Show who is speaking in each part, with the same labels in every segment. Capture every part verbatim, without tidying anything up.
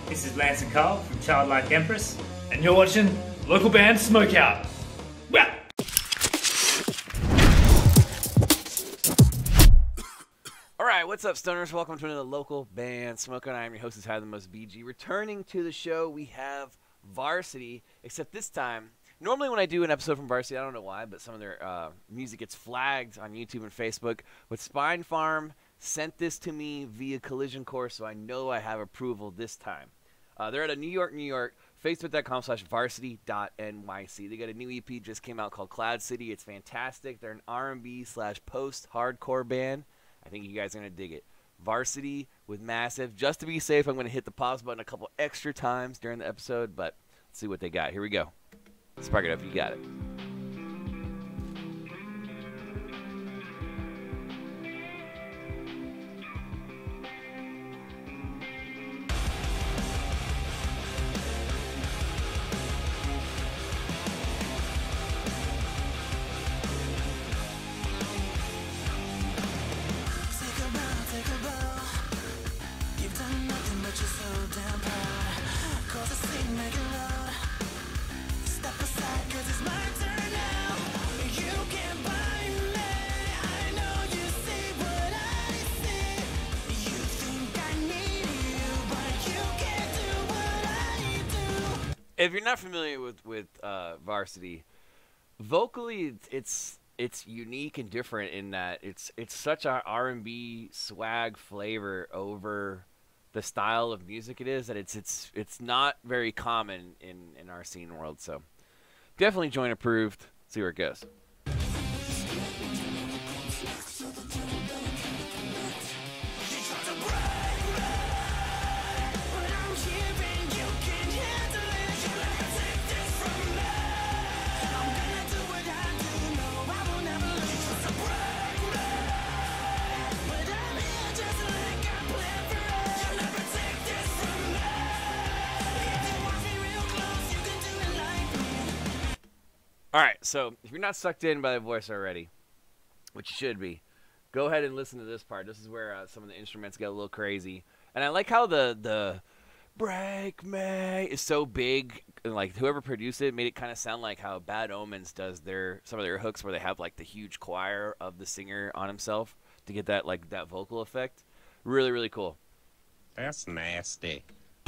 Speaker 1: This is Lance and Carl from Childlike Empress, and you're watching local band Smokeout. Wow.
Speaker 2: Alright, what's up, stoners? Welcome to another local band Smokeout. I am your host, who's had the most B G. Returning to the show, we have Vrsty, except this time, normally when I do an episode from Vrsty, I don't know why, but some of their uh, music gets flagged on YouTube and Facebook. But Spine Farm sent this to me via Collision Course, so I know I have approval this time. Uh, they're at a New York, New York, facebook.com slash varsity dot nyc. They got a new E P just came out called Cloud City. It's fantastic. They're an R and B slash post-hardcore band. I think you guys are going to dig it. Vrsty with Massive. Just to be safe, I'm going to hit the pause button a couple extra times during the episode, but let's see what they got. Here we go. Spark it up. You got it. If you're not familiar with with uh, Vrsty, vocally it's it's unique and different in that it's it's such a R and B swag flavor over the style of music it is that it's it's it's not very common in in our scene world. So definitely join approved. See where it goes. Alright, so if you're not sucked in by the voice already, which you should be, go ahead and listen to this part. This is where uh, some of the instruments get a little crazy. And I like how the, the break me is so big. And like whoever produced it made it kind of sound like how Bad Omens does their some of their hooks where they have like the huge choir of the singer on himself to get that like that vocal effect. Really, really cool.
Speaker 3: That's nasty.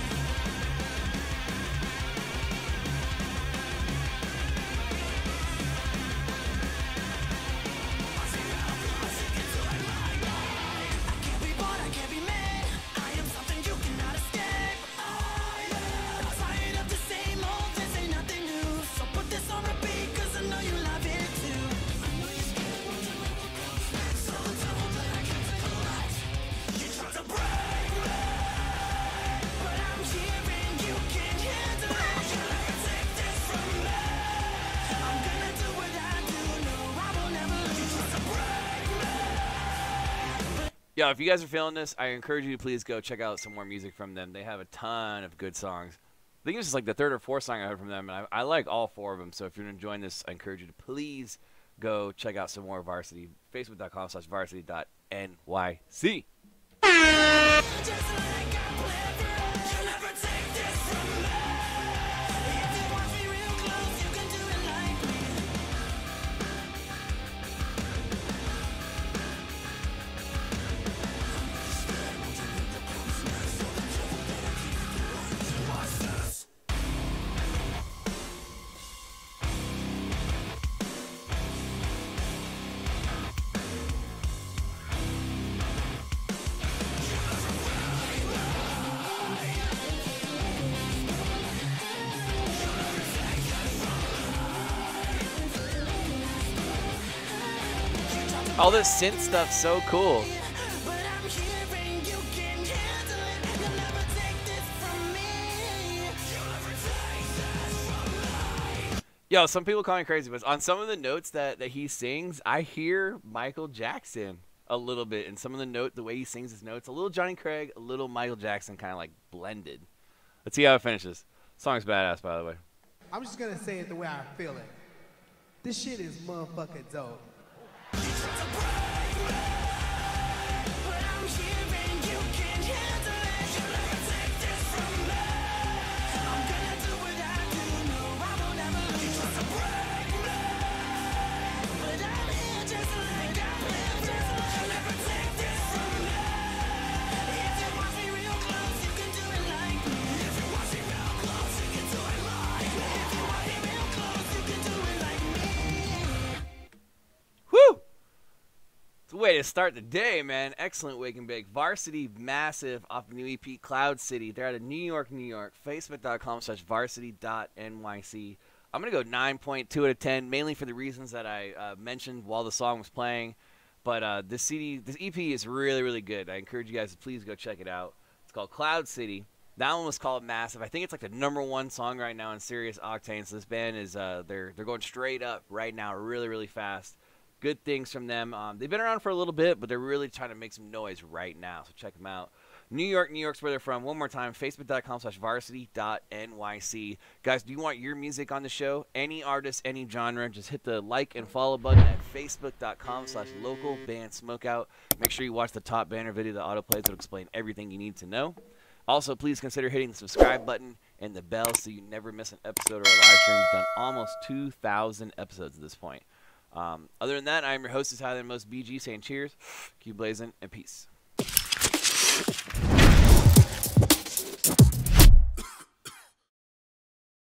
Speaker 2: Yeah, if you guys are feeling this, I encourage you to please go check out some more music from them. They have a ton of good songs. I think this is like the third or fourth song I heard from them, and I, I like all four of them. So if you're enjoying this, I encourage you to please go check out some more Vrsty. Facebook.com slash varsity dot nyc. All this synth stuff's so cool. Yo, some people call me crazy, but on some of the notes that, that he sings, I hear Michael Jackson a little bit. And some of the note, the way he sings his notes, a little Johnny Craig, a little Michael Jackson, kind of like blended. Let's see how it finishes. Song's badass, by the way.
Speaker 4: I'm just gonna say it the way I feel it. This shit is motherfucking dope.
Speaker 2: Good way to start the day, man. Excellent wake and bake. Vrsty, massive off the new E P, Cloud City. They're out of New York, New York. Facebook.com slash varsity.nyc. I'm going to go nine point two out of ten, mainly for the reasons that I uh, mentioned while the song was playing. But uh, this C D, this E P is really, really good. I encourage you guys to please go check it out. It's called Cloud City. That one was called Massive. I think it's like the number one song right now in Serious Octane. So this band is uh, they're they're going straight up right now, really, really fast. Good things from them. Um, they've been around for a little bit, but they're really trying to make some noise right now. So check them out. New York, New York's where they're from. One more time, facebook.com slash varsity.nyc. Guys, do you want your music on the show? Any artist, any genre, just hit the like and follow button at facebook.com slash local band smokeout. Make sure you watch the top banner video that autoplays. It'll explain everything you need to know. Also, please consider hitting the subscribe button and the bell so you never miss an episode or a live stream. We've done almost two thousand episodes at this point. Um, other than that, I'm your host, is Higher Than Most B G, saying cheers, keep blazing, and peace.